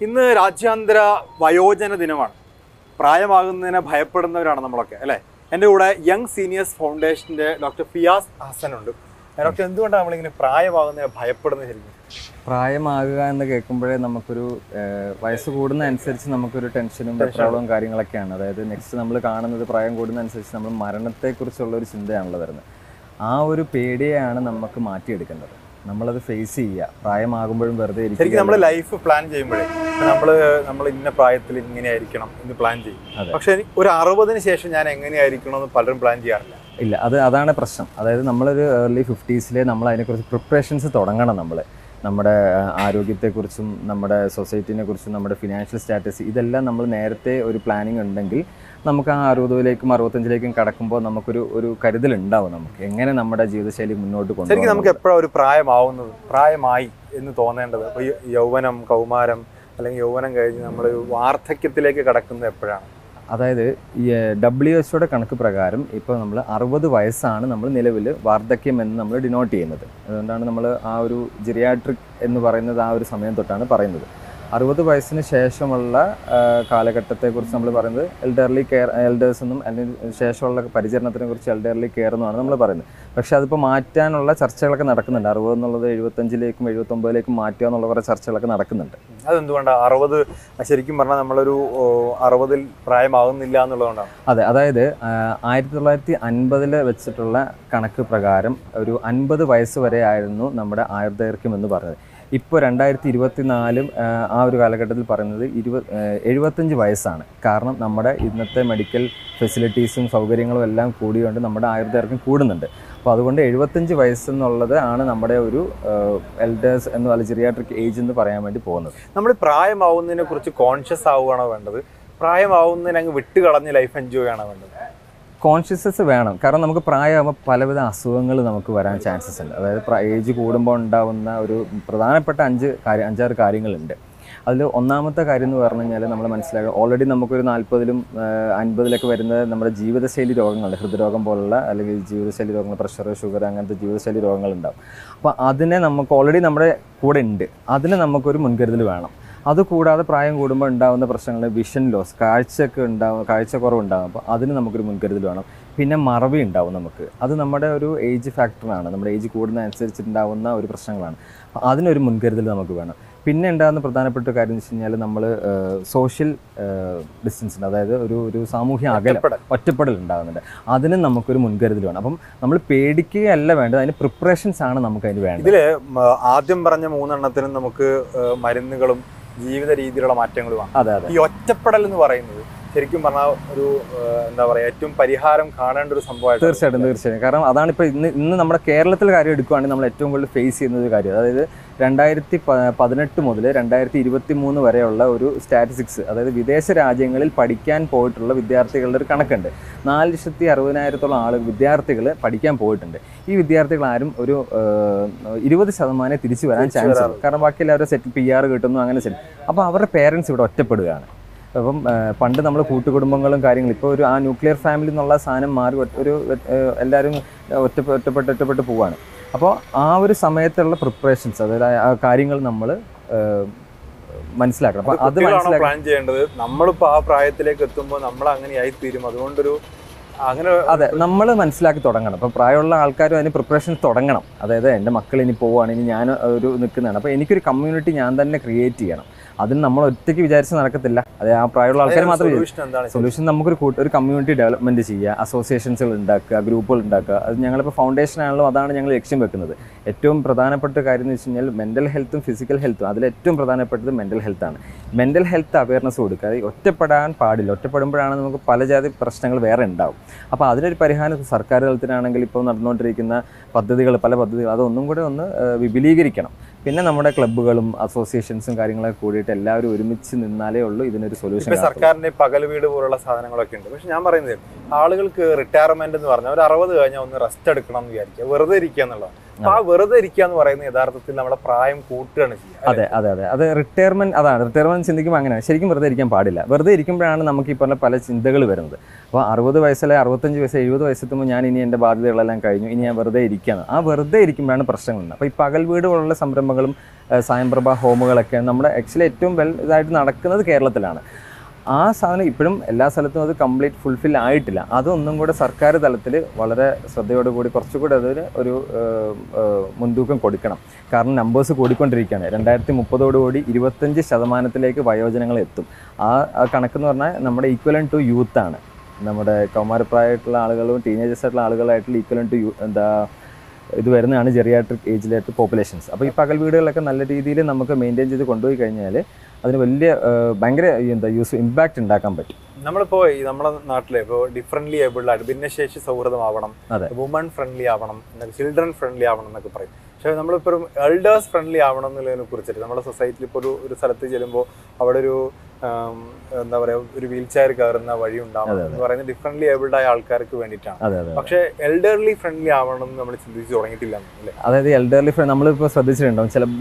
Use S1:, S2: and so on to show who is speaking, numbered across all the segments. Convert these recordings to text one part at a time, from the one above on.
S1: ഇന്ന് രാജ്യാന്തര വയോജന ദിനമാണ്. പ്രായമാകുന്നതിനെ ഭയപ്പെടുന്നവരാണ് നമ്മളൊക്കെ അല്ലേ. എൻ്റെ കൂടെ യങ് സീനിയേഴ്സ് ഫൗണ്ടേഷൻ്റെ ഡോക്ടർ ഫിയാസ് ഹസൻ ഉണ്ട്. ഡോക്ടർ, എന്തുകൊണ്ടാണ് നമ്മളിങ്ങനെ പ്രായമാകുന്നതിനെ ഭയപ്പെടുന്നത്? ശരിക്കും
S2: പ്രായമാകുക എന്ന് കേൾക്കുമ്പോഴേ നമുക്കൊരു വയസ്സ് കൂടുന്നതനുസരിച്ച് നമുക്കൊരു ടെൻഷനും വെപ്രാളവും കാര്യങ്ങളൊക്കെയാണ്. അതായത് നെക്സ്റ്റ് നമ്മൾ കാണുന്നത് പ്രായം കൂടുന്നതനുസരിച്ച് നമ്മൾ മരണത്തെക്കുറിച്ചുള്ളൊരു ചിന്തയാണല്ലോ വരുന്നത്. ആ ഒരു പേടിയെയാണ് നമുക്ക് മാറ്റിയെടുക്കേണ്ടത്. നമ്മളത് ഫേസ് ചെയ്യുക. പ്രായമാകുമ്പോഴും വെറുതെ
S1: ശരിക്കും നമ്മൾ ലൈഫ് പ്ലാൻ ചെയ്യുമ്പോഴേ നമ്മൾ ഇന്ന പ്രായത്തിൽ ഇങ്ങനെയായിരിക്കണം എന്ന് പ്ലാൻ ചെയ്യും. പക്ഷെ ഒരു 60-ന് ശേഷം ഞാൻ എങ്ങനെയായിരിക്കണം എന്ന് പലരും പ്ലാൻ ചെയ്യാറില്ല.
S2: ഇല്ല, അതാണ് പ്രശ്നം. അതായത് നമ്മളൊരു ഏർലി 50s നമ്മൾ അതിനെക്കുറിച്ച് പ്രിപ്പറേഷൻസ് തുടങ്ങണം. നമ്മുടെ ആരോഗ്യത്തെക്കുറിച്ചും നമ്മുടെ സൊസൈറ്റിനെ കുറിച്ചും നമ്മുടെ ഫിനാൻഷ്യൽ സ്റ്റാറ്റസ് ഇതെല്ലാം നമ്മൾ നേരത്തെ ഒരു പ്ലാനിങ് ഉണ്ടെങ്കിൽ നമുക്ക് ആ 60-ലേക്കും 65-ലേക്കും കടക്കുമ്പോൾ നമുക്കൊരു കരുതലുണ്ടാവും. നമുക്ക് എങ്ങനെ നമ്മുടെ ജീവിതശൈലി മുന്നോട്ട് കൊണ്ടുപോകും.
S1: ശരിക്കും നമുക്ക് എപ്പോഴാണ് ഒരു പ്രായമായി എന്ന് തോന്നേണ്ടത്? ഇപ്പോൾ യൗവനം, കൗമാരം അല്ലെങ്കിൽ യൗവനം കഴിഞ്ഞ് നമ്മൾ വാർദ്ധക്യത്തിലേക്ക് കടക്കുന്നത് എപ്പോഴാണ്?
S2: അതായത് ഈ WHO കണക്ക് പ്രകാരം ഇപ്പോൾ നമ്മൾ 60 വയസ്സാണ് നമ്മൾ നിലവിൽ വാർദ്ധക്യം എന്ന് നമ്മൾ ഡിനോട്ട് ചെയ്യുന്നത്. അതുകൊണ്ടാണ് നമ്മൾ ആ ഒരു ജിറിയാട്രിക് എന്ന് പറയുന്നത് ആ ഒരു സമയം തൊട്ടാണ് പറയുന്നത്. 60 വയസ്സിന് ശേഷമുള്ള കാലഘട്ടത്തെക്കുറിച്ച് നമ്മൾ പറയുന്നത് എൽഡേഴ്സ് എന്നും അല്ലെങ്കിൽ ശേഷമുള്ള പരിചരണത്തിനെ കുറിച്ച് എൽഡർലി കെയർ എന്നുമാണ് നമ്മൾ പറയുന്നത്. പക്ഷേ അതിപ്പോൾ മാറ്റാനുള്ള ചർച്ചകളൊക്കെ നടക്കുന്നുണ്ട്. 60 എന്നുള്ളത് 75-ലേക്കും 79-ലേക്കും മാറ്റുക എന്നുള്ള കുറേ ചർച്ചകളൊക്കെ നടക്കുന്നുണ്ട്.
S1: അതെന്തുകൊണ്ടാണ് 60 ശരിക്കും പറഞ്ഞാൽ നമ്മളൊരു 60-ൽ പ്രായമാകുന്നില്ല എന്നുള്ളതുകൊണ്ടാണ്?
S2: അതെ, അതായത് 1950 വെച്ചിട്ടുള്ള കണക്ക് പ്രകാരം ഒരു 50 വയസ്സ് വരെ ആയിരുന്നു നമ്മുടെ ആയുർദൈർഘ്യം എന്ന് പറഞ്ഞത്. ഇപ്പോൾ 2024 ആ ഒരു കാലഘട്ടത്തിൽ പറയുന്നത് 75 വയസ്സാണ്. കാരണം നമ്മുടെ ഇന്നത്തെ മെഡിക്കൽ ഫെസിലിറ്റീസും സൗകര്യങ്ങളും എല്ലാം കൂടിയുകൊണ്ട് നമ്മുടെ ആയുർദൈർഘ്യം കൂടുന്നുണ്ട്. അപ്പോൾ അതുകൊണ്ട് 75 വയസ്സെന്നുള്ളത് ആണ് നമ്മുടെ ഒരു എൽഡേഴ്സ് എന്ന് പറയുന്ന ജിറിയാട്രിക് ഏജ് എന്ന് പറയാൻ വേണ്ടി പോകുന്നത്.
S1: നമ്മൾ പ്രായമാവുന്നതിനെ കുറിച്ച് കോൺഷ്യസ് ആവുകയാണോ വേണ്ടത്? പ്രായമാവുന്നതിന് അങ്ങ് വിട്ടുകളഞ്ഞ് ലൈഫ് എൻജോയ് ആണോ വേണ്ടത്?
S2: കോൺഷ്യസ്നെസ് വേണം. കാരണം നമുക്ക് പ്രായമാകുമ്പോൾ പലവിധ അസുഖങ്ങൾ നമുക്ക് വരാൻ ചാൻസസ് ഉണ്ട്. അതായത് ഏജ് കൂടുമ്പോൾ ഉണ്ടാകുന്ന ഒരു പ്രധാനപ്പെട്ട 5-6 കാര്യങ്ങളുണ്ട്. അതിൽ ഒന്നാമത്തെ കാര്യം എന്ന് പറഞ്ഞു കഴിഞ്ഞാൽ നമ്മൾ മനസ്സിലാക്കുക, ഓൾറെഡി നമുക്കൊരു 40-ലും 50-ലൊക്കെ വരുന്നത് നമ്മുടെ ജീവിതശൈലി രോഗങ്ങളുണ്ട്. ഹൃദ്രോഗം പോലുള്ള അല്ലെങ്കിൽ ജീവിതശൈലി രോഗങ്ങൾ, പ്രഷർ, ഷുഗർ, അങ്ങനത്തെ ജീവിതശൈലി രോഗങ്ങളുണ്ടാവും. അപ്പോൾ അതിനെ നമുക്ക് ഓൾറെഡി നമ്മുടെ കൂടെ ഉണ്ട്. അതിന് നമുക്കൊരു മുൻകരുതൽ വേണം. അതുകൂടാതെ പ്രായം കൂടുമ്പോൾ ഉണ്ടാകുന്ന പ്രശ്നങ്ങൾ വിഷൻ ലോസ്, കാഴ്ചക്കുറവുണ്ടാകും. അപ്പോൾ അതിന് നമുക്കൊരു മുൻകരുതൽ വേണം. പിന്നെ മറവി ഉണ്ടാവും നമുക്ക്. അത് നമ്മുടെ ഒരു ഏജ് ഫാക്ടറാണ്. നമ്മുടെ ഏജ് കൂടുന്നതനുസരിച്ചുണ്ടാകുന്ന ഒരു പ്രശ്നങ്ങളാണ്. അപ്പോൾ അതിനൊരു മുൻകരുതൽ നമുക്ക് വേണം. പിന്നെ ഉണ്ടാകുന്ന പ്രധാനപ്പെട്ട കാര്യം എന്ന് വെച്ച് കഴിഞ്ഞാൽ നമ്മൾ സോഷ്യൽ ഡിസ്റ്റൻസ്, അതായത് ഒരു സാമൂഹ്യ ഒറ്റപ്പെടൽ ഉണ്ടാകുന്നുണ്ട്. അതിന് നമുക്കൊരു മുൻകരുതൽ വേണം. അപ്പം നമ്മൾ പേടിക്കുകയല്ല വേണ്ടത്, അതിന് പ്രിപ്പറേഷൻസ് ആണ് നമുക്ക് അതിന് വേണ്ടത്.
S1: ഇതിൽ ആദ്യം പറഞ്ഞ 3 നമുക്ക് മരുന്നുകളും ജീവിത രീതിയിലുള്ള മാറ്റങ്ങളുമാണ്.
S2: അതെ.
S1: ഈ ഒറ്റപ്പെടൽ എന്ന് പറയുന്നത് ശരിക്കും പറഞ്ഞാൽ ഒരു എന്താ പറയുക, ഏറ്റവും പരിഹാരം കാണേണ്ട ഒരു സംഭവമായിട്ട്.
S2: തീർച്ചയായിട്ടും. കാരണം അതാണിപ്പോൾ ഇന്ന് നമ്മുടെ കേരളത്തിലെ കാര്യം എടുക്കുകയാണെങ്കിൽ നമ്മൾ ഏറ്റവും കൂടുതൽ ഫേസ് ചെയ്യുന്ന ഒരു കാര്യം. അതായത് 2018 മുതൽ 2023 വരെയുള്ള ഒരു സ്റ്റാറ്റിസ്റ്റിക്സ്, അതായത് വിദേശ രാജ്യങ്ങളിൽ പഠിക്കാൻ പോയിട്ടുള്ള വിദ്യാർത്ഥികളുടെ ഒരു കണക്കുണ്ട്. 4,60,000-ഓളം വിദ്യാർത്ഥികൾ പഠിക്കാൻ പോയിട്ടുണ്ട്. ഈ വിദ്യാർത്ഥികൾ ആരും ഒരു 20% തിരിച്ചു വരാൻ ചാൻസ് ഉണ്ട്. കാരണം ബാക്കി എല്ലാവരും സെറ്റിൽ PR കിട്ടുന്നു, അങ്ങനെ സെറ്റിൽ. അപ്പോൾ അവരുടെ പേരൻസ് ഇവിടെ ഒറ്റപ്പെടുകയാണ്. അപ്പം പണ്ട് നമ്മൾ കൂട്ടുകുടുംബങ്ങളും കാര്യങ്ങളും, ഇപ്പോൾ ആ ന്യൂക്ലിയർ ഫാമിലി എന്നുള്ള സാധനം മാറി എല്ലാവരും ഒറ്റപ്പെട്ട് പോവുകയാണ്. അപ്പോൾ ആ ഒരു സമയത്തുള്ള പ്രിപ്പറേഷൻസ്, അതായത് ആ കാര്യങ്ങൾ നമ്മൾ മനസ്സിലാക്കണം. അപ്പോൾ അത്
S1: പ്ലാൻ ചെയ്യേണ്ടത്. നമ്മളിപ്പോൾ ആ പ്രായത്തിലേക്ക് എത്തുമ്പോൾ നമ്മൾ അങ്ങനെ ആയിത്തീരും. അതുകൊണ്ടൊരു
S2: അതെ, നമ്മൾ മനസ്സിലാക്കി തുടങ്ങണം. അപ്പോൾ പ്രായമുള്ള ആൾക്കാരും അതിന് പ്രിപ്പറേഷൻ തുടങ്ങണം. അതായത് എൻ്റെ മക്കൾ ഇനി പോവുകയാണ്, ഇനി ഞാൻ നിൽക്കുന്നതാണ്. അപ്പോൾ എനിക്കൊരു കമ്മ്യൂണിറ്റി ഞാൻ തന്നെ ക്രിയേറ്റ് ചെയ്യണം. അതിന് നമ്മൾ ഒറ്റയ്ക്ക് വിചാരിച്ച് നടക്കത്തില്ല. അത് ആ പ്രായമുള്ള ആൾക്കാർ മാത്രമേ. സൊല്യൂഷൻ നമുക്കൊരു കമ്മ്യൂണിറ്റി ഡെവലപ്മെൻറ്റ് ചെയ്യുക, അസോസിയേഷൻസുകൾ ഉണ്ടാക്കുക, ഗ്രൂപ്പുകൾ ഉണ്ടാക്കുക. അത് ഞങ്ങളിപ്പോൾ ഫൗണ്ടേഷൻ ആണല്ലോ, അതാണ് ഞങ്ങൾ ലക്ഷ്യം വെക്കുന്നത്. ഏറ്റവും പ്രധാനപ്പെട്ട കാര്യം എന്ന് വെച്ച് കഴിഞ്ഞാൽ മെൻ്റൽ ഹെൽത്തും ഫിസിക്കൽ ഹെൽത്തും. അതിലേറ്റവും പ്രധാനപ്പെട്ടത് മെൻ്റൽ ഹെൽത്താണ്. മെൻ്റൽ ഹെൽത്ത് അവയർനെസ് കൊടുക്കുക. അത് ഒറ്റപ്പെടാൻ പാടില്ല. ഒറ്റപ്പെടുമ്പോഴാണ് നമുക്ക് പല ജാതി പ്രശ്നങ്ങൾ വേറെ ഉണ്ടാവും. അപ്പോൾ അതിനൊരു പരിഹാരം സർക്കാർ തലത്തിലാണെങ്കിൽ ഇപ്പോൾ നടന്നുകൊണ്ടിരിക്കുന്ന പല പദ്ധതികൾ അതൊന്നും കൂടെ ഒന്ന് വിപുലീകരിക്കണം. പിന്നെ നമ്മുടെ ക്ലബ്ബുകളും അസോസിയേഷൻസും കാര്യങ്ങളൊക്കെ കൂടിയിട്ട് എല്ലാവരും ഒരുമിച്ച് നിന്നാലേ ഉള്ളൂ ഇതിനൊരു സൊല്യൂഷൻ.
S1: സർക്കാരിന്റെ പകൽ വീട് പോലുള്ള സാധനങ്ങളൊക്കെ ഉണ്ട്. പക്ഷെ ഞാൻ പറയുന്നത് ആളുകൾക്ക് റിട്ടയർമെന്റ് എന്ന് പറഞ്ഞാൽ ഒരു 60 കഴിഞ്ഞാൽ ഒന്ന് റെസ്റ്റ് എടുക്കണം എന്ന് വിചാരിക്കുക, വെറുതെ ഇരിക്കുക എന്നുള്ളതാണ്. അപ്പൊ ആ വെറുതെ ഇരിക്കുക എന്ന് പറയുന്നത് യഥാർത്ഥത്തിൽ നമ്മളെ പ്രായം കൂട്ടുകയാണ് ചെയ്യുക.
S2: അതെ അതെ അതെ, അത് റിട്ടയർമെന്റ്. അതാണ് റിട്ടയർമെന്റ് ചിന്തിക്കുമ്പോൾ അങ്ങനെയാണ്. ശരിക്കും വെറുതെ ഇരിക്കാൻ പാടില്ല. വെറുതെ ഇരിക്കുമ്പോഴാണ് നമുക്ക് ഈ പറഞ്ഞ പല ചിന്തകൾ വരുന്നത്. അപ്പോൾ 60 വയസ്സല്ലെ 65 വയസ്സ് 70 വയസ്സെത്തുമ്പോൾ ഞാൻ ഇനി എൻ്റെ ബാധ്യതകളെല്ലാം കഴിഞ്ഞു, ഇനി ഞാൻ വെറുതെ ഇരിക്കുകയാണ്. ആ വെറുതെ ഇരിക്കുമ്പോഴാണ് പ്രശ്നങ്ങളുണ്ട്. അപ്പോൾ ഈ പകൽ വീടുകളുള്ള സംരംഭങ്ങളും സായംപ്രഭ ഹോമുകളൊക്കെ നമ്മുടെ ആക്ച്വലി ഏറ്റവും ഇതായിട്ട് നടക്കുന്നത് കേരളത്തിലാണ്. ആ സാധനം ഇപ്പോഴും എല്ലാ സ്ഥലത്തും അത് കംപ്ലീറ്റ് ഫുൾഫിൽ ആയിട്ടില്ല. അതൊന്നും കൂടെ സർക്കാർ തലത്തിൽ വളരെ ശ്രദ്ധയോടുകൂടി കുറച്ചുകൂടി അതിന് ഒരു മുൻതൂക്കം കൊടുക്കണം. കാരണം നമ്പേഴ്സ് കൂടിക്കൊണ്ടിരിക്കുകയാണ്. 2030 25% വയോജനങ്ങൾ എത്തും. ആ കണക്കെന്ന് പറഞ്ഞാൽ നമ്മുടെ ഈക്വലൻ ടു യൂത്താണ്. നമ്മുടെ കൗമാരപ്രായമായിട്ടുള്ള ആളുകളും ടീനേജേഴ്സ് ആയിട്ടുള്ള ആളുകളായിട്ടുള്ള ഈക്വലൻ ടു ഇത് വരുന്നതാണ് ജെറിയാട്രിക് ഏജിലായിട്ട് പോപ്പുലേഷൻസ്. അപ്പോൾ ഈ പകൽ വീടുകളിലൊക്കെ നല്ല രീതിയിൽ നമുക്ക് മെയിൻറ്റെയിൻ ചെയ്ത് കൊണ്ടുപോയി കഴിഞ്ഞാൽ അതിന് വലിയ ഭയങ്കര ഇമ്പാക്റ്റ് ഉണ്ടാക്കാൻ പറ്റും.
S1: നമ്മളിപ്പോൾ നമ്മുടെ നാട്ടിലെ ഇപ്പോൾ ഡിഫറൻ്റ്ലി ഏബിൾഡ് ആയിട്ട് ഭിന്നശേഷി സൗഹൃദമാവണം, വുമൺ ഫ്രണ്ട്ലി ആവണം, ചിൽഡ്രൻ ഫ്രണ്ട്ലി ആവണം എന്നൊക്കെ പറയും. പക്ഷേ നമ്മളിപ്പോൾ എൽഡേഴ്സ് ഫ്രണ്ട്ലി ആവണം എന്നുള്ളതിനെ കുറിച്ചിട്ട് നമ്മുടെ സൊസൈറ്റിയിൽ ഇപ്പോൾ ഒരു സ്ഥലത്ത് ചെല്ലുമ്പോൾ അവിടെ ഒരു എന്താ പറയുക ഒരു വീൽ ചെയർ കയറുന്ന വഴി ഉണ്ടാവണം എന്ന് പറയുന്നത് ഡിഫറൻ്റ്ലി ഏബിൾഡ് ആയ ആൾക്കാർക്ക് വേണ്ടിയിട്ടാണ്. പക്ഷേ എൽഡർലി ഫ്രണ്ട്ലി ആവണം എന്ന് നമ്മൾ ചിന്തിച്ച് തുടങ്ങിയിട്ടില്ല അല്ലേ?
S2: അതായത് എൽഡർലി നമ്മളിപ്പോൾ ശ്രദ്ധിച്ചിട്ടുണ്ടാവും ചില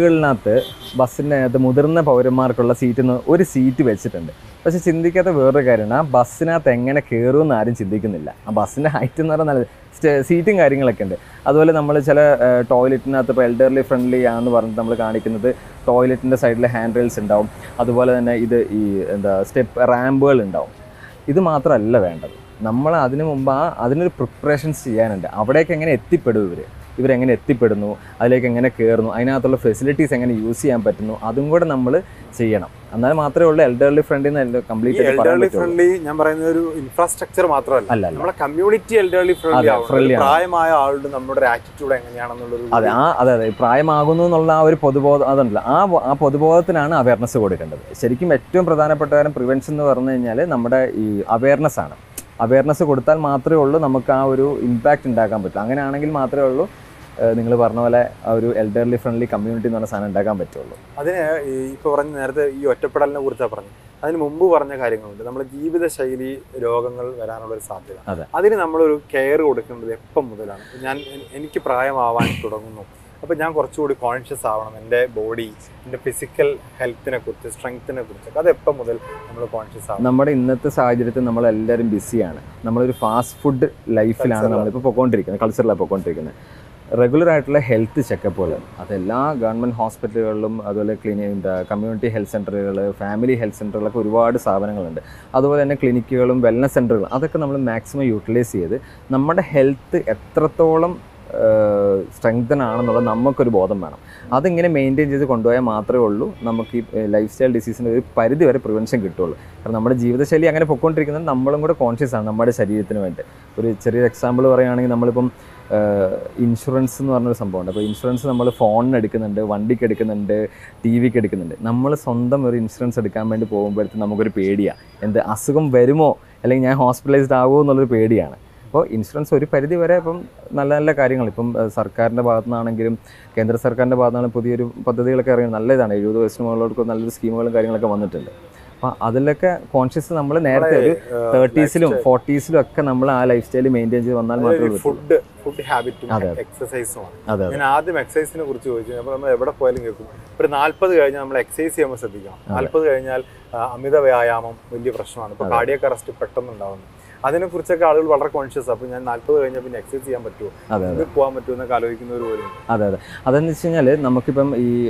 S2: ബസ്സിൻ്റെ അകത്ത് മുതിർന്ന പൗരന്മാർക്കുള്ള സീറ്റിൽ ഒരു സീറ്റ് വെച്ചിട്ടുണ്ട്. പക്ഷെ ചിന്തിക്കാത്ത വേറൊരു കാര്യമാണ്, ആ ബസ്സിനകത്ത് എങ്ങനെ കയറുമെന്ന് ആരും ചിന്തിക്കുന്നില്ല. ആ ബസ്സിൻ്റെ ഹൈറ്റ് എന്ന് പറഞ്ഞാൽ നല്ല സീറ്റും കാര്യങ്ങളൊക്കെ ഉണ്ട്. അതുപോലെ നമ്മൾ ചില ടോയ്ലറ്റിനകത്ത് ഇപ്പോൾ എൽഡർലി ഫ്രണ്ട്ലി ആണെന്ന് പറഞ്ഞിട്ട് നമ്മൾ കാണിക്കുന്നത് ടോയ്ലറ്റിൻ്റെ സൈഡിൽ ഹാൻഡ് റെയിൽസ് ഉണ്ടാവും. അതുപോലെ തന്നെ ഇത് സ്റ്റെപ്പ് റാമ്പുകൾ ഉണ്ടാവും. ഇത് മാത്രമല്ല വേണ്ടത്, നമ്മൾ അതിനു മുമ്പ് അതിനൊരു പ്രിപ്പറേഷൻസ് ചെയ്യാനുണ്ട്. അവിടേക്ക് എങ്ങനെ എത്തിപ്പെടും ഇവരെങ്ങനെ എത്തിപ്പെടുന്നു, അതിലേക്ക് എങ്ങനെ കയറുന്നു, അതിനകത്തുള്ള ഫെസിലിറ്റീസ് എങ്ങനെ യൂസ് ചെയ്യാൻ പറ്റുന്നു, അതും കൂടെ നമ്മൾ ചെയ്യണം. എന്നാൽ മാത്രമേ ഉള്ളൂ elderly friendly complete.
S1: Elderly friendly ഞാൻ പറയുന്ന ഒരു ഇൻഫ്രാസ്ട്രക്ചർ മാത്രമല്ല, നമ്മുടെ കമ്മ്യൂണിറ്റി എൽഡർലി ഫ്രണ്ട്ലി പ്രായമായ ആളുടെ നമ്മുടെ ആറ്റിറ്റ്യൂഡ് എങ്ങനെയാണെന്നുള്ളൊരു.
S2: അതെ പ്രായമാകുന്നു എന്നുള്ള ആ ഒരു പൊതുബോധം അതുണ്ടല്ലോ, ആ പൊതുബോധത്തിനാണ് അവയർനെസ് കൊടുക്കേണ്ടത്. ശരിക്കും ഏറ്റവും പ്രധാനപ്പെട്ട കാര്യം പ്രിവെൻഷൻ എന്ന് പറഞ്ഞു കഴിഞ്ഞാൽ നമ്മുടെ ഈ അവയർനെസ് ആണ്. അവയർനെസ് കൊടുത്താൽ മാത്രമേ ഉള്ളൂ നമുക്ക് ആ ഒരു ഇമ്പാക്റ്റ് ഉണ്ടാക്കാൻ പറ്റൂ. അങ്ങനെയാണെങ്കിൽ മാത്രമേ ഉള്ളൂ നിങ്ങൾ പറഞ്ഞ പോലെ ആ ഒരു എൽഡർലി ഫ്രണ്ട്ലി കമ്മ്യൂണിറ്റി എന്ന് പറഞ്ഞ സാധനം ഉണ്ടാക്കാൻ പറ്റുള്ളൂ.
S1: അതിന് ഇപ്പോൾ പറഞ്ഞ നേരത്തെ ഈ ഒറ്റപ്പെടലിനെ കുറിച്ചാണ് പറഞ്ഞു. അതിന് മുമ്പ് പറഞ്ഞ കാര്യങ്ങളുണ്ട്, നമ്മുടെ ജീവിതശൈലി രോഗങ്ങൾ വരാനുള്ളൊരു സാധ്യത. അതിന് നമ്മളൊരു കെയർ കൊടുക്കേണ്ടത് എപ്പം മുതലാണ്? എനിക്ക് പ്രായമാവാൻ തുടങ്ങുന്നു, അപ്പോൾ ഞാൻ കുറച്ചുകൂടി കോൺഷ്യസ് ആവണം എൻ്റെ ബോഡി, എൻ്റെ ഫിസിക്കൽ ഹെൽത്തിനെ കുറിച്ച്, സ്ട്രെങ്ത്തിനെ കുറിച്ചൊക്കെ. അത് എപ്പം മുതൽ നമ്മൾ കോൺഷ്യസ് ആവും?
S2: നമ്മുടെ ഇന്നത്തെ സാഹചര്യത്തിൽ നമ്മളെല്ലാവരും ബിസിയാണ്. നമ്മളൊരു ഫാസ്റ്റ് ഫുഡ് ലൈഫിലാണ് നമ്മളിപ്പോൾ പോയിക്കൊണ്ടിരിക്കുന്നത്, കൾച്ചറിലാണ് പോയിക്കൊണ്ടിരിക്കുന്നത്. റെഗുലർ ആയിട്ടുള്ള ഹെൽത്ത് ചെക്കപ്പുകൾ അതെല്ലാ ഗവൺമെൻറ് ഹോസ്പിറ്റലുകളിലും, അതുപോലെ കമ്മ്യൂണിറ്റി ഹെൽത്ത് സെൻ്ററുകൾ, ഫാമിലി ഹെൽത്ത് സെൻ്ററുകളൊക്കെ ഒരുപാട് സ്ഥാപനങ്ങളുണ്ട്. അതുപോലെ തന്നെ ക്ലിനിക്കുകളും വെൽനസ് സെൻ്ററുകളും അതൊക്കെ നമ്മൾ മാക്സിമം യൂട്ടിലൈസ് ചെയ്ത് നമ്മുടെ ഹെൽത്ത് എത്രത്തോളം സ്ട്രെങ്തൻ ആണെന്നുള്ളത് നമുക്കൊരു ബോധം വേണം. അതിങ്ങനെ മെയിൻറ്റെയിൻ ചെയ്ത് കൊണ്ടുപോയാൽ മാത്രമേ ഉള്ളൂ നമുക്ക് ഈ ലൈഫ് സ്റ്റൈൽ ഡിസീസിൻ്റെ ഒരു പരിധി വരെ പ്രിവെൻഷൻ കിട്ടുള്ളൂ. കാരണം നമ്മുടെ ജീവിതശൈലി അങ്ങനെ പൊയ്ക്കൊണ്ടിരിക്കുന്നത് നമ്മളും കൂടെ കോൺഷ്യസ് ആണ് നമ്മുടെ ശരീരത്തിന് വേണ്ടി. ഒരു ചെറിയൊരു എക്സാമ്പിൾ പറയുകയാണെങ്കിൽ നമ്മളിപ്പം ഇൻഷുറൻസ് എന്ന് പറഞ്ഞൊരു സംഭവമുണ്ട്. അപ്പോൾ ഇൻഷുറൻസ് നമ്മൾ ഫോണിന് എടുക്കുന്നുണ്ട്, വണ്ടിക്ക് എടുക്കുന്നുണ്ട്, ടി വിക്ക് എടുക്കുന്നുണ്ട്. നമ്മൾ സ്വന്തം ഒരു ഇൻഷുറൻസ് എടുക്കാൻ വേണ്ടി പോകുമ്പോഴത്തേക്കും നമുക്കൊരു പേടിയാണ്, അസുഖം വരുമോ അല്ലെങ്കിൽ ഞാൻ ഹോസ്പിറ്റലൈസ്ഡ് ആകുമോ എന്നുള്ളൊരു പേടിയാണ്. അപ്പോൾ ഇൻഷുറൻസ് ഒരു പരിധി വരെ ഇപ്പം നല്ല നല്ല കാര്യങ്ങൾ ഇപ്പം സർക്കാരിൻ്റെ ഭാഗത്തു നിന്നാണെങ്കിലും കേന്ദ്ര സർക്കാരിൻ്റെ ഭാഗത്തു നിന്നാണെങ്കിലും പുതിയൊരു പദ്ധതികളൊക്കെ ഇറങ്ങി നല്ല ഇതാണ്. 70 വയസ്സിന് മുകളിലോട്ട് നല്ലൊരു സ്കീമുകളും കാര്യങ്ങളൊക്കെ വന്നിട്ടുണ്ട്. അപ്പോൾ അതിലൊക്കെ കോൺഷ്യസ് നമ്മൾ നേരത്തെ ഒരു 30s-ലും 40s-ലും ഒക്കെ നമ്മൾ ആ ലൈഫ് സ്റ്റൈൽ മെയിൻറ്റെയിൻ ചെയ്ത് വന്നാൽ മാത്രമേ
S1: ഫുഡ് ഹാബിറ്റും എക്സസൈസുമാണ്. ഞാൻ ആദ്യം എക്സസൈസിനെ കുറിച്ച് ചോദിച്ചു. അപ്പോൾ നമ്മൾ എവിടെ പോയാലും കേൾക്കും ഒരു 40 കഴിഞ്ഞാൽ നമ്മൾ എക്സസൈസ് ചെയ്യുമ്പോൾ ശ്രദ്ധിക്കണം. 40 കഴിഞ്ഞാൽ അമിത വ്യായാമം വലിയ പ്രശ്നമാണ്. ഇപ്പോൾ കാർഡിയക് അറസ്റ്റ് പെട്ടെന്ന് ഉണ്ടാവുന്നു. അതിനെക്കുറിച്ചൊക്കെ ആളുകൾ വളരെ കോൺഷ്യസ്. അപ്പോൾ ഞാൻ 40 കഴിഞ്ഞാൽ പിന്നെ എക്സസൈസ് ചെയ്യാൻ പറ്റുമോ, പോകാൻ പറ്റുമോ എന്നൊക്കെ ആലോചിക്കുന്നവർ പോലും.
S2: അതെന്ന് വെച്ച് കഴിഞ്ഞാൽ നമുക്കിപ്പം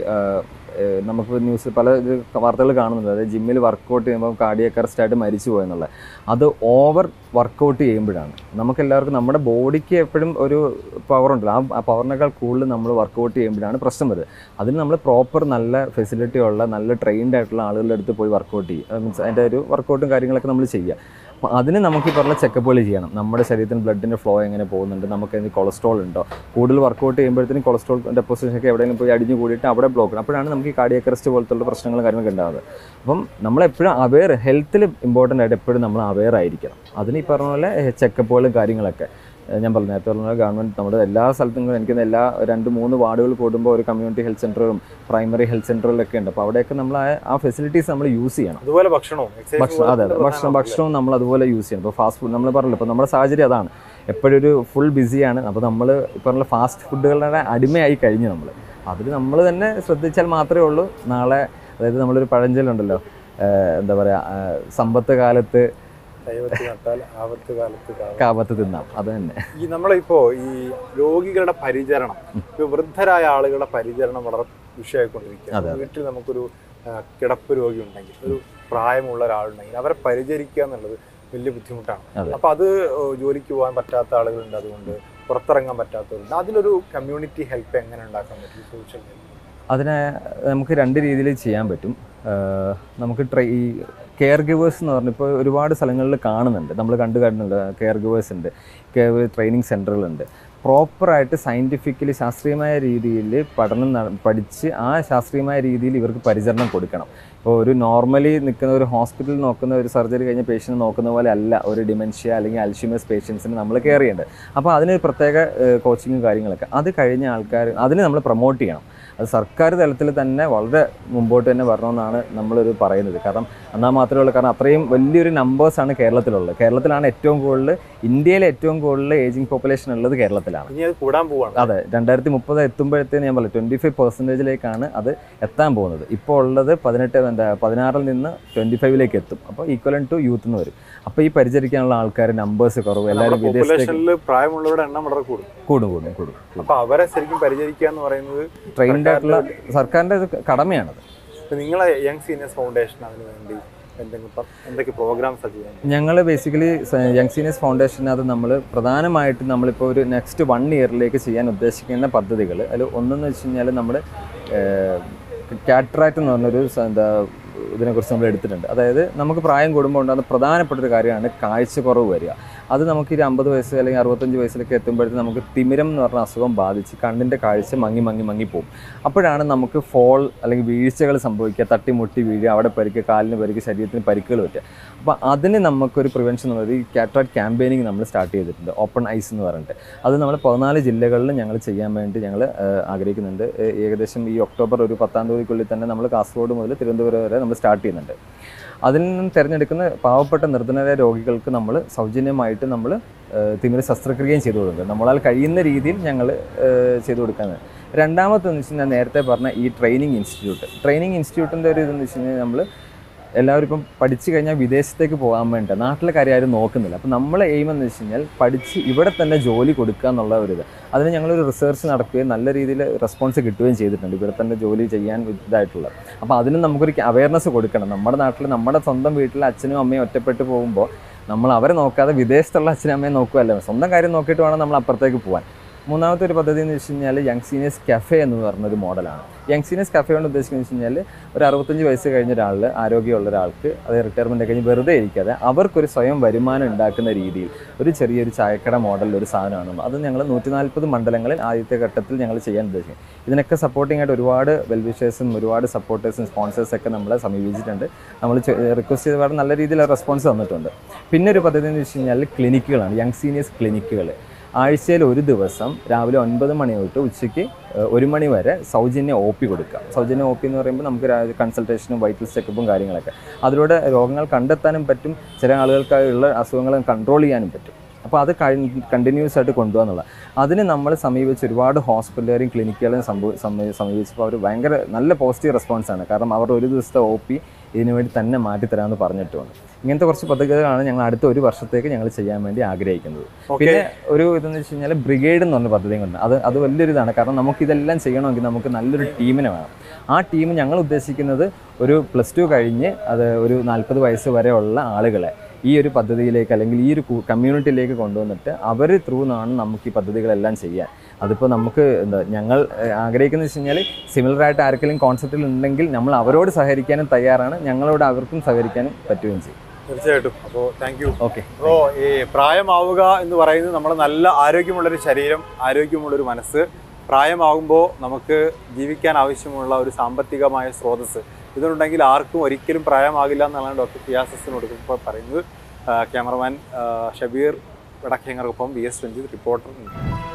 S2: നമുക്ക് ന്യൂസിൽ പല വാർത്തകൾ കാണുന്നുണ്ട്. അതായത് ജിമ്മിൽ വർക്കൗട്ട് ചെയ്യുമ്പോൾ കാർഡിയക് അറസ്റ്റായിട്ട് മരിച്ചു പോയെന്നുള്ളത്. അത് ഓവർ വർക്കൗട്ട് ചെയ്യുമ്പോഴാണ്. നമുക്കെല്ലാവർക്കും നമ്മുടെ ബോഡിക്ക് എപ്പോഴും ഒരു പവറുണ്ടല്ലോ, ആ പവറിനേക്കാൾ കൂടുതൽ നമ്മൾ വർക്കൗട്ട് ചെയ്യുമ്പോഴാണ് പ്രശ്നം വരുന്നത്. അതിന് നമ്മൾ പ്രോപ്പർ നല്ല ഫെസിലിറ്റി ഉള്ള നല്ല ട്രെയിൻഡ് ആയിട്ടുള്ള ആളുകളുടെ അടുത്ത് പോയി വർക്കൗട്ട് ചെയ്യുക. മീൻസ് അതിൻ്റെ ഒരു വർക്കൗട്ടും കാര്യങ്ങളൊക്കെ നമ്മൾ ചെയ്യുക. അപ്പോൾ അതിന് നമുക്ക് ഈ പറഞ്ഞ ചെക്കപ്പുകൾ ചെയ്യണം. നമ്മുടെ ശരീരത്തിന് ബ്ലഡിൻ്റെ ഫ്ലോ എങ്ങനെ പോകുന്നുണ്ട്, നമുക്ക് അതിന് കൊളസ്ട്രോൾ ഉണ്ടോ, കൂടുതൽ വർക്കൗട്ട് ചെയ്യുമ്പോഴത്തേനും കൊളസ്ട്രോൾ ഡെപ്പോസിഷനൊക്കെ എവിടെയെങ്കിലും പോയി അടിഞ്ഞു കൂടിയിട്ട് അവിടെ ബ്ലോക്ക്. അപ്പോഴാണ് നമുക്ക് ഈ കാർഡിയക് അറസ്റ്റ് പോലത്തുള്ള പ്രശ്നങ്ങളും കാര്യങ്ങളൊക്കെ ഉണ്ടാകുന്നത്. അപ്പം നമ്മളെപ്പോഴും അവെയർ, ഹെൽത്തിൽ ഇമ്പോർട്ടൻ്റ് ആയിട്ട് എപ്പോഴും നമ്മൾ അവെയർ ആയിരിക്കണം. അതിന് ഈ പറഞ്ഞ പോലെ ചെക്കപ്പുകളും കാര്യങ്ങളൊക്കെ ഞാൻ പറഞ്ഞു. നേരത്തെ പറഞ്ഞാൽ ഗവൺമെൻറ് നമ്മുടെ എല്ലാ സ്ഥലത്തും എനിക്ക് എല്ലാ 2-3 വാർഡുകൾ കൂടുമ്പോൾ ഒരു കമ്മ്യൂണിറ്റി ഹെൽത്ത് സെൻ്ററും പ്രൈമറി ഹെൽത്ത് സെൻ്ററുകളൊക്കെ ഉണ്ട്. അപ്പോൾ അവിടെയൊക്കെ നമ്മൾ ആ ഫെസിലിറ്റീസ് നമ്മൾ യൂസ് ചെയ്യണം.
S1: അതുപോലെ ഭക്ഷണവും
S2: ഭക്ഷണവും നമ്മൾ അതുപോലെ യൂസ് ചെയ്യണം. ഇപ്പോൾ ഫാസ്റ്റ് ഫുഡ് നമ്മൾ പറഞ്ഞല്ലോ, ഇപ്പോൾ നമ്മുടെ സാഹചര്യം അതാണ്. എപ്പോഴും ഒരു ഫുൾ ബിസിയാണ്. അപ്പോൾ നമ്മൾ ഇപ്പോൾ ഫാസ്റ്റ് ഫുഡുകളുടെ അടിമയായി കഴിഞ്ഞു നമ്മൾ. അതിൽ നമ്മൾ തന്നെ ശ്രദ്ധിച്ചാൽ മാത്രമേ ഉള്ളൂ നാളെ. അതായത് നമ്മളൊരു പഴഞ്ചൊല്ലുണ്ടല്ലോ, എന്താ പറയുക, സമ്പത്ത് കാലത്ത് കാപത്ത് തിന്നാം. അത് തന്നെ.
S1: ഈ നമ്മളിപ്പോ ഈ രോഗികളുടെ പരിചരണം, വൃദ്ധരായ ആളുകളുടെ പരിചരണം വളരെ വിഷയമായിക്കൊണ്ടിരിക്കുക. വീട്ടിൽ നമുക്കൊരു കിടപ്പ് രോഗി ഉണ്ടെങ്കിൽ, ഒരു പ്രായമുള്ള ഒരാളുണ്ടെങ്കിൽ അവരെ പരിചരിക്കുക എന്നുള്ളത് വലിയ ബുദ്ധിമുട്ടാണ്. അപ്പൊ അത് ജോലിക്ക് പോകാൻ പറ്റാത്ത ആളുകളുണ്ട്, അതുകൊണ്ട് പുറത്തിറങ്ങാൻ പറ്റാത്തവരുണ്ട്. അതിലൊരു കമ്മ്യൂണിറ്റി ഹെൽപ്പ് എങ്ങനെ ഉണ്ടാക്കാൻ പറ്റും? സോഷ്യൽ ഹെൽപ്പ്
S2: അതിനെ നമുക്ക് രണ്ട് രീതിയിൽ ചെയ്യാൻ പറ്റും. നമുക്ക് ഈ കെയർ ഗിവേഴ്സ് എന്ന് പറഞ്ഞാൽ ഇപ്പോൾ ഒരുപാട് സ്ഥലങ്ങളിൽ കാണുന്നുണ്ട്, നമ്മൾ കാണുന്നുണ്ട്. കെയർ ഗിവേഴ്സ് ഉണ്ട്, ട്രെയിനിങ് സെൻ്ററുകളുണ്ട്. പ്രോപ്പറായിട്ട് സയൻറ്റിഫിക്കലി ശാസ്ത്രീയമായ രീതിയിൽ പഠിച്ച് ആ ശാസ്ത്രീയമായ രീതിയിൽ ഇവർക്ക് പരിചരണം കൊടുക്കണം. ഇപ്പോൾ ഒരു നോർമലി നിൽക്കുന്ന ഒരു ഹോസ്പിറ്റലിൽ നോക്കുന്ന ഒരു സർജറി കഴിഞ്ഞ പേഷ്യൻ്റ് നോക്കുന്ന പോലെ അല്ല ഒരു ഡിമെൻഷ്യ അല്ലെങ്കിൽ അൽഷിമേഴ്സ് പേഷ്യൻസിന് നമ്മൾ കെയർ ചെയ്യേണ്ടത്. അപ്പോൾ അതിന് പ്രത്യേക കോച്ചിങ്ങും കാര്യങ്ങളൊക്കെ അത് കഴിഞ്ഞ ആൾക്കാർ അതിന് നമ്മൾ പ്രൊമോട്ട് ചെയ്യണം. അത് സർക്കാർ തലത്തിൽ തന്നെ വളരെ മുമ്പോട്ട് തന്നെ വരണമെന്നാണ് നമ്മളൊരു പറയുന്നത്. കാരണം എന്നാൽ മാത്രമേ ഉള്ളൂ, കാരണം അത്രയും വലിയൊരു നമ്പേഴ്സാണ് കേരളത്തിലുള്ളത്. കേരളത്തിലാണ് ഏറ്റവും കൂടുതൽ, ഇന്ത്യയിലെ ഏറ്റവും കൂടുതൽ ഏജിങ് പോപ്പുലേഷൻ ഉള്ളത് കേരളത്തിലാണ്.
S1: കൂടാൻ പോവാണ്.
S2: അതെ, 2030 എത്തുമ്പോഴത്തേന് ഞാൻ പറഞ്ഞു 25% അത് എത്താൻ പോകുന്നത്. ഇപ്പോൾ ഉള്ളത് 16 നിന്ന് 25 എത്തും. അപ്പോൾ ഈക്വലൻ ടു യൂത്ത് എന്ന് വരും. അപ്പോൾ ഈ പരിചരിക്കാനുള്ള ആൾക്കാർ നമ്പേഴ്സ് കുറവ്, എല്ലാവരും വിദേശത്തേക്ക്
S1: പ്രായമുള്ളവരുടെ എണ്ണം വളരെ കൂടും. അപ്പോൾ അവരെ ശരിക്കും പരിചരിക്കുക എന്ന് പറയുന്നത്
S2: ട്രെയിൻഡ് ആയിട്ടുള്ള സർക്കാരിൻ്റെ കടമയാണത്.
S1: നിങ്ങളെ യങ് സീനിയേഴ്സ് ഫൗണ്ടേഷൻ അതിന് വേണ്ടി എന്തൊക്കെ പ്രോഗ്രാംസ് ചെയ്യുന്നത്?
S2: ഞങ്ങൾ ബേസിക്കലി യങ് സീനിയേഴ്സ് ഫൗണ്ടേഷനകത്ത് നമ്മൾ പ്രധാനമായിട്ടും നമ്മളിപ്പോൾ ഒരു നെക്സ്റ്റ് 1 ഇയറിലേക്ക് ചെയ്യാൻ ഉദ്ദേശിക്കുന്ന പദ്ധതികൾ അതിൽ ഒന്നെന്ന് വെച്ച് കഴിഞ്ഞാൽ നമ്മൾ കാറ്ററാക്ട് എന്ന് പറഞ്ഞൊരു ഇതിനെക്കുറിച്ച് നമ്മൾ എടുത്തിട്ടുണ്ട്. അതായത് നമുക്ക് പ്രായം കൂടുമ്പോൾ ഉണ്ടാകുന്ന പ്രധാനപ്പെട്ടൊരു കാര്യമാണ് കാഴ്ചക്കുറവ് വരിക. അത് നമുക്ക് 50 വയസ്സ് അല്ലെങ്കിൽ 65 വയസ്സിലൊക്കെ എത്തുമ്പോഴത്തേക്ക് നമുക്ക് തിമിരം എന്ന് പറഞ്ഞ അസുഖം ബാധിച്ച് കണ്ണിൻ്റെ കാഴ്ച മങ്ങി പോകും. അപ്പോഴാണ് നമുക്ക് ഫോൾ അല്ലെങ്കിൽ വീഴ്ചകൾ സംഭവിക്കുക, തട്ടിമുട്ടി വീഴുക, അവിടെ പരിക്ക്, കാലിന് പരിക്ക്, ശരീരത്തിന് പരിക്കുകൾ പറ്റുക. അപ്പോൾ അതിന് നമുക്കൊരു പ്രിവെൻഷൻ എന്നുള്ളത് ഈ കാറ്ററാക്ട് ക്യാമ്പയിനിങ് നമ്മൾ സ്റ്റാർട്ട് ചെയ്തിട്ടുണ്ട്, ഓപ്പൺ ഐസ് എന്ന് പറഞ്ഞിട്ട്. അത് നമ്മൾ 14 ജില്ലകളിൽ ഞങ്ങൾ ചെയ്യാൻ വേണ്ടി ഞങ്ങൾ ആഗ്രഹിക്കുന്നുണ്ട്. ഏകദേശം ഈ ഒക്ടോബർ ഒരു 10-ാം തീയതിക്കുള്ളിൽ തന്നെ നമ്മൾ കാസർഗോഡ് മുതൽ തിരുവനന്തപുരം വരെ നമ്മൾ സ്റ്റാർട്ട് ചെയ്യുന്നുണ്ട്. അതിൽ നിന്നും തിരഞ്ഞെടുക്കുന്ന പാവപ്പെട്ട നിർധനരായ രോഗികൾക്ക് നമ്മൾ സൗജന്യമായിട്ട് നമ്മൾ തിമിര ശസ്ത്രക്രിയയും ചെയ്തു കൊടുക്കുന്നത്, നമ്മളാൽ കഴിയുന്ന രീതിയിൽ ഞങ്ങൾ ചെയ്തു കൊടുക്കുന്നത്. രണ്ടാമത്തെന്ന് വെച്ച് കഴിഞ്ഞാൽ നേരത്തെ പറഞ്ഞ ഈ ട്രെയിനിങ് ഇൻസ്റ്റിറ്റ്യൂട്ടിൻ്റെ ഒരു ഇതെന്ന് വെച്ച് കഴിഞ്ഞാൽ നമ്മൾ എല്ലാവരും ഇപ്പം പഠിച്ചു കഴിഞ്ഞാൽ വിദേശത്തേക്ക് പോകാൻ വേണ്ടി നാട്ടിലെ കാര്യം ആരും നോക്കുന്നില്ല. അപ്പോൾ നമ്മളെ എയിം എന്ന് വെച്ച് കഴിഞ്ഞാൽ പഠിച്ച് ഇവിടെ തന്നെ ജോലി കൊടുക്കുക എന്നുള്ള ഒരു ഇത്. അതിന് ഞങ്ങളൊരു റിസർച്ച് നടക്കുകയും നല്ല രീതിയിൽ റെസ്പോൺസ് കിട്ടുകയും ചെയ്തിട്ടുണ്ട്, ഇവിടെ തന്നെ ജോലി ചെയ്യാൻ ഇതായിട്ടുള്ളത്. അപ്പോൾ അതിന് നമുക്കൊരു അവയർനെസ് കൊടുക്കണം. നമ്മുടെ നാട്ടിൽ നമ്മുടെ സ്വന്തം വീട്ടിൽ അച്ഛനും അമ്മയും ഒറ്റപ്പെട്ട് പോകുമ്പോൾ നമ്മൾ അവരെ നോക്കാതെ വിദേശത്തുള്ള അച്ഛനും അമ്മയെ നോക്കുകയല്ല, സ്വന്തം കാര്യം നോക്കിയിട്ട് വേണം നമ്മൾ അപ്പുറത്തേക്ക് പോകാൻ. മൂന്നാമത്തെ ഒരു പദ്ധതി എന്ന് വെച്ച് കഴിഞ്ഞാൽ യങ് സീനിയേഴ്സ് കഫേ എന്ന് പറഞ്ഞൊരു മോഡലാണ്. യങ് സീനിയേഴ്സ് കഫേ കൊണ്ട് ഉദ്ദേശിക്കുന്നത് വെച്ച് കഴിഞ്ഞാൽ ഒരു 65 വയസ്സ് കഴിഞ്ഞ ഒരാൾ, ആരോഗ്യമുള്ള ഒരാൾക്ക്, അത് റിട്ടയർമെൻറ്റ് കഴിഞ്ഞ് വെറുതെ ഇരിക്കാതെ അവർക്കൊരു സ്വയം വരുമാനം ഉണ്ടാക്കുന്ന രീതിയിൽ ഒരു ചെറിയൊരു ചായക്കട മോഡലിൽ ഒരു സാധനമാണ്. അത് ഞങ്ങൾ 140 മണ്ഡലങ്ങളിൽ ആദ്യത്തെ ഘട്ടത്തിൽ ഞങ്ങൾ ചെയ്യാൻ ഉദ്ദേശിക്കുന്നത്. ഇതിനൊക്കെ സപ്പോർട്ടിംഗ് ആയിട്ട് ഒരുപാട് വെൽവിഷേഴ്സും ഒരുപാട് സപ്പോർട്ടേഴ്സും സ്പോൺസേഴ്സൊക്കെ നമ്മളെ സമീപിച്ചിട്ടുണ്ട്. നമ്മൾ റിക്വസ്റ്റ് ചെയ്ത വളരെ നല്ല രീതിയിൽ റെസ്പോൺസ് തന്നിട്ടുണ്ട്. പിന്നെ ഒരു പദ്ധതി എന്ന് വെച്ച് കഴിഞ്ഞാൽ ക്ലിനിക്കുകളാണ്, യങ് സീനിയേഴ്സ് ക്ലിനിക്കുകൾ. ആഴ്ചയിൽ ഒരു ദിവസം രാവിലെ 9 മണി തൊട്ട് ഉച്ചയ്ക്ക് 1 മണി വരെ സൗജന്യ OP കൊടുക്കുക. സൗജന്യ OP എന്ന് പറയുമ്പോൾ നമുക്ക് കൺസൾട്ടേഷനും വൈറ്റൽ ചെക്കപ്പും കാര്യങ്ങളൊക്കെ. അതിലൂടെ രോഗങ്ങൾ കണ്ടെത്താനും പറ്റും, ചില ആളുകൾക്കായുള്ള അസുഖങ്ങൾ കൺട്രോൾ ചെയ്യാനും പറ്റും. അപ്പോൾ അത് കണ്ടിന്യൂസ് ആയിട്ട് കൊണ്ടുപോകാന്നുള്ള അതിന് നമ്മൾ സമീപിച്ച് ഒരുപാട് ഹോസ്പിറ്റലുകാരെയും ക്ലിനിക്കുകളെയും സമീപിച്ചപ്പോൾ അവർ ഭയങ്കര നല്ല പോസിറ്റീവ് റെസ്പോൺസാണ്. കാരണം അവർ ഒരു ദിവസത്തെ OP ഇതിനു വേണ്ടി തന്നെ മാറ്റിത്തരാമെന്ന് പറഞ്ഞിട്ടുണ്ട്. ഇങ്ങനത്തെ കുറച്ച് പദ്ധതികളാണ് ഞങ്ങൾ അടുത്ത 1 വർഷത്തേക്ക് ഞങ്ങൾ ചെയ്യാൻ വേണ്ടി ആഗ്രഹിക്കുന്നത്. പിന്നെ ഒരു ഇതെന്ന് വെച്ച് കഴിഞ്ഞാൽ ബ്രിഗേഡ് എന്ന് പറഞ്ഞ പദ്ധതിയും കൊണ്ട് അത് വലിയൊരു ഇതാണ്. കാരണം നമുക്കിതെല്ലാം ചെയ്യണമെങ്കിൽ നമുക്ക് നല്ലൊരു ടീമിനെ വേണം. ആ ടീം ഞങ്ങൾ ഉദ്ദേശിക്കുന്നത് ഒരു +2 കഴിഞ്ഞ് അത് ഒരു 40 വയസ്സ് വരെയുള്ള ആളുകളെ ഈ ഒരു പദ്ധതിയിലേക്ക് അല്ലെങ്കിൽ ഈ ഒരു കമ്മ്യൂണിറ്റിയിലേക്ക് കൊണ്ടുവന്നിട്ട് അവർ ത്രൂ നിന്നാണ് നമുക്ക് ഈ പദ്ധതികളെല്ലാം ചെയ്യാൻ. അതിപ്പോൾ നമുക്ക് ഞങ്ങൾ ആഗ്രഹിക്കുന്നത് വെച്ച് കഴിഞ്ഞാൽ സിമിലറായിട്ട് ആർക്കെങ്കിലും കോൺസെപ്റ്റിൽ ഉണ്ടെങ്കിൽ നമ്മൾ അവരോട് സഹകരിക്കാനും തയ്യാറാണ്, ഞങ്ങളോട് അവർക്കും സഹകരിക്കാനും പറ്റുകയും ചെയ്യും.
S1: തീർച്ചയായിട്ടും. അപ്പോൾ താങ്ക് യു.
S2: ഓക്കെ.
S1: അപ്പോൾ ഈ പ്രായമാവുക എന്ന് പറയുന്നത് നമ്മൾ നല്ല ആരോഗ്യമുള്ളൊരു ശരീരം, ആരോഗ്യമുള്ളൊരു മനസ്സ്, പ്രായമാകുമ്പോൾ നമുക്ക് ജീവിക്കാൻ ആവശ്യമുള്ള ഒരു സാമ്പത്തികമായ സ്രോതസ്സ് ഇതുണ്ടെങ്കിൽ ആർക്കും ഒരിക്കലും പ്രായമാകില്ല എന്നാണ് ഡോക്ടർ ഫിയാസ് ഹസനോട് ഇപ്പോൾ പറയുന്നത്. ക്യാമറമാൻ ഷബീർ വടക്കേങ്ങർക്കൊപ്പം VS രഞ്ജിത്ത്, റിപ്പോർട്ടർ.